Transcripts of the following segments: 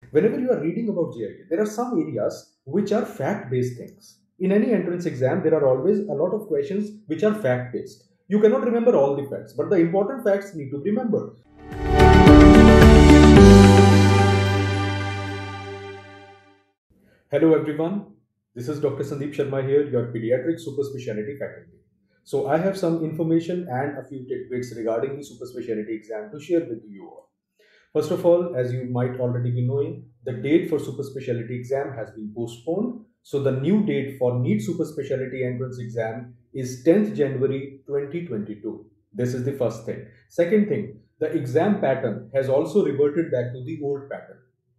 Whenever you are reading about GIA, there are some areas which are fact-based things. In any entrance exam, there are always a lot of questions which are fact-based. You cannot remember all the facts, but the important facts need to be remembered. Hello everyone, this is Dr. Sandeep Sharma here, your pediatric super specialty faculty. So I have some information and a few tidbits regarding the super specialty exam to share with you all. First of all, as you might already be knowing, the date for super specialty exam has been postponed. So the new date for NEET super specialty entrance exam is 10th January 2022. This is the first thing. Second thing, the exam pattern has also reverted back to the old pattern.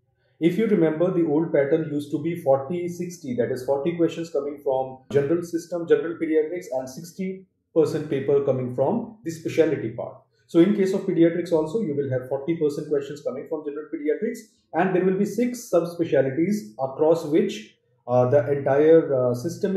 If you remember, the old pattern used to be 40-60, that is 40 questions coming from general system, general pediatrics, and 60% paper coming from the specialty part. So in case of pediatrics also, you will have 40% questions coming from general pediatrics, and there will be 6 subspecialties across which the entire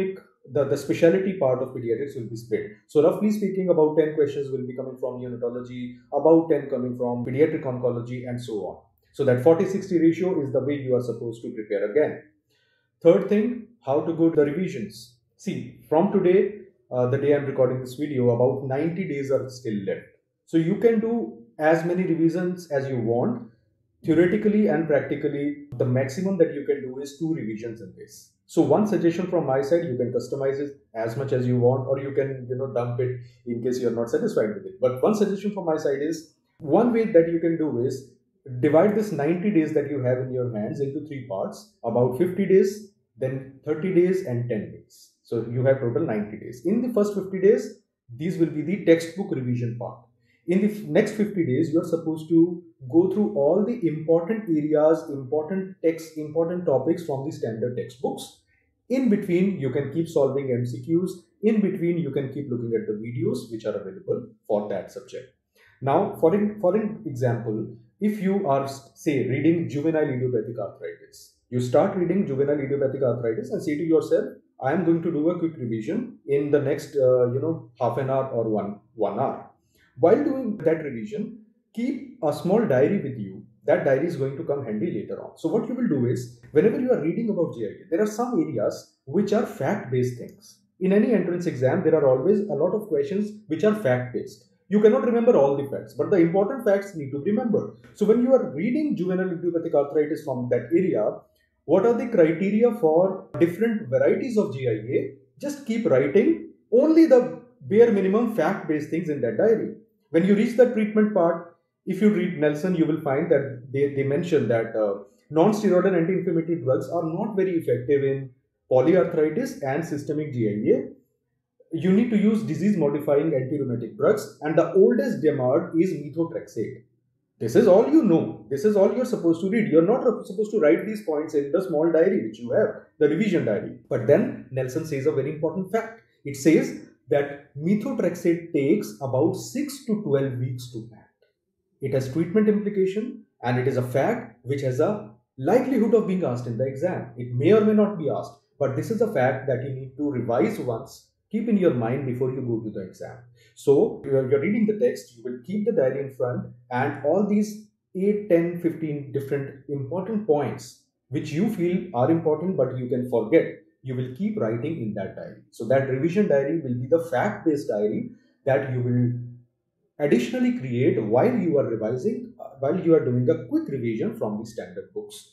the specialty part of pediatrics will be split. So roughly speaking, about 10 questions will be coming from neonatology, about 10 coming from pediatric oncology, and so on. So that 40-60 ratio is the way you are supposed to prepare again. Third thing, how to go to the revisions. See, from today, the day I'm recording this video, about 90 days are still left. So you can do as many revisions as you want. Theoretically and practically, the maximum that you can do is 2 revisions in this. So one suggestion from my side, you can customize it as much as you want, or you can dump it in case you're not satisfied with it. But one suggestion from my side is, one way that you can do is, divide this 90 days that you have in your hands into 3 parts, about 50 days, then 30 days and 10 days. So you have total 90 days. In the first 50 days, these will be the textbook revision part. In the next 50 days, you are supposed to go through all the important areas, important texts, important topics from the standard textbooks. In between, you can keep solving MCQs. In between, you can keep looking at the videos which are available for that subject. Now, for an example, if you are, say, reading juvenile idiopathic arthritis, you start reading juvenile idiopathic arthritis and say to yourself, I am going to do a quick revision in the next, half an hour or one hour. While doing that revision, keep a small diary with you. That diary is going to come handy later on. So what you will do is, whenever you are reading about GIA, there are some areas which are fact-based things. In any entrance exam, there are always a lot of questions which are fact-based. You cannot remember all the facts, but the important facts need to be remembered. So when you are reading juvenile idiopathic arthritis from that area, what are the criteria for different varieties of GIA? Just keep writing only the bare minimum fact-based things in that diary. When you reach the treatment part, if you read Nelson, you will find that they mention that non-steroidal anti-inflammatory drugs are not very effective in polyarthritis and systemic GIA. You need to use disease-modifying anti-rheumatic drugs, and the oldest DMARD is methotrexate. This is all you know. This is all you're supposed to read. You're not supposed to write these points in the small diary which you have, the revision diary. But then Nelson says a very important fact. It says that methotrexate takes about 6 to 12 weeks to act. It has treatment implication, and it is a fact which has a likelihood of being asked in the exam. It may or may not be asked, but this is a fact that you need to revise once. Keep in your mind before you go to the exam. So you're reading the text, you will keep the diary in front, and all these 8, 10, 15 different important points which you feel are important but you can forget, you will keep writing in that diary. So that revision diary will be the fact-based diary that you will additionally create while you are revising, while you are doing a quick revision from the standard books.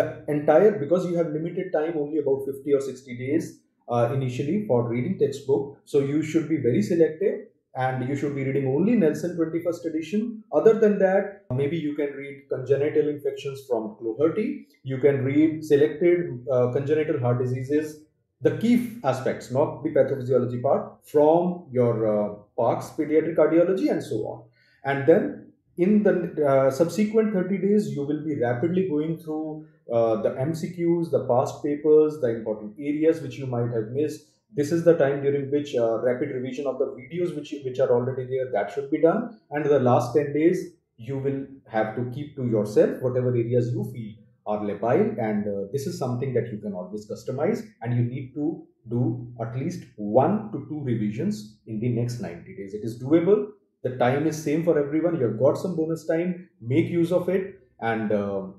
Because you have limited time, only about 50 or 60 days initially for reading textbook, so you should be very selective and you should be reading only Nelson 21st edition. Other than that, maybe you can read congenital infections from Cloherty, you can read selected congenital heart diseases, the key aspects, not the pathophysiology part, from your Park's pediatric cardiology and so on. And then in the subsequent 30 days, you will be rapidly going through the MCQs, the past papers, the important areas which you might have missed. This is the time during which rapid revision of the videos which are already there, that should be done. And the last 10 days, you will have to keep to yourself whatever areas you feel are labile, and this is something that you can always customize, and you need to do at least 1 to 2 revisions in the next 90 days. It is doable. The time is same for everyone. You have got some bonus time. Make use of it, and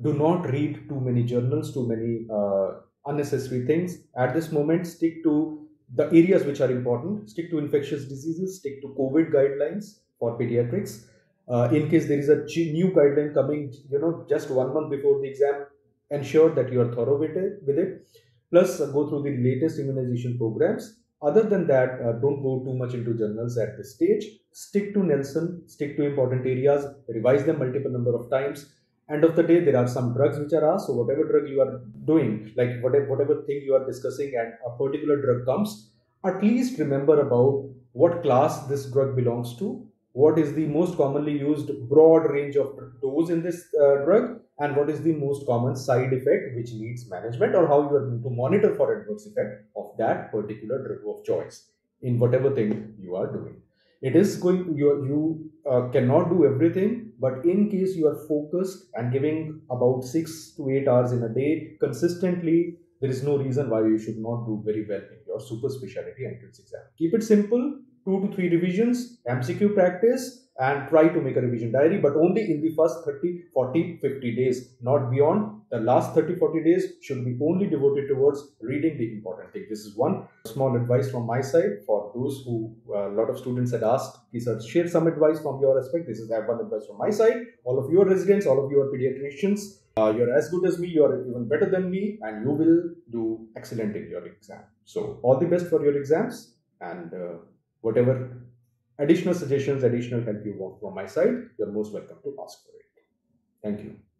Do not read too many journals, too many unnecessary things. At this moment, stick to the areas which are important. Stick to infectious diseases, stick to COVID guidelines for pediatrics. In case there is a new guideline coming, just 1 month before the exam, ensure that you are thorough with it. Plus, go through the latest immunization programs. Other than that, don't go too much into journals at this stage. Stick to Nelson, stick to important areas, revise them multiple number of times. End of the day, there are some drugs which are asked. So whatever drug you are doing, like whatever thing you are discussing, and a particular drug comes, at least remember about what class this drug belongs to, what is the most commonly used broad range of dose in this drug, and what is the most common side effect which needs management, or how you are going to monitor for adverse effect of that particular drug of choice in whatever thing you are doing. It is going, you cannot do everything, but in case you are focused and giving about 6 to 8 hours in a day consistently, there is no reason why you should not do very well in your super specialty entrance exam. Keep it simple, 2 to 3 revisions, MCQ practice, and try to make a revision diary, but only in the first 30, 40, 50 days, not beyond. The last 30, 40 days should be only devoted towards reading the important thing. This is one small advice from my side for those who, a lot of students had asked, sir, share some advice from your aspect. This is one advice from my side. All of your residents, all of your pediatricians, you're as good as me, you're even better than me, and you will do excellent in your exam. So all the best for your exams, and whatever additional suggestions, additional help you want from my side, you're most welcome to ask for it. Thank you.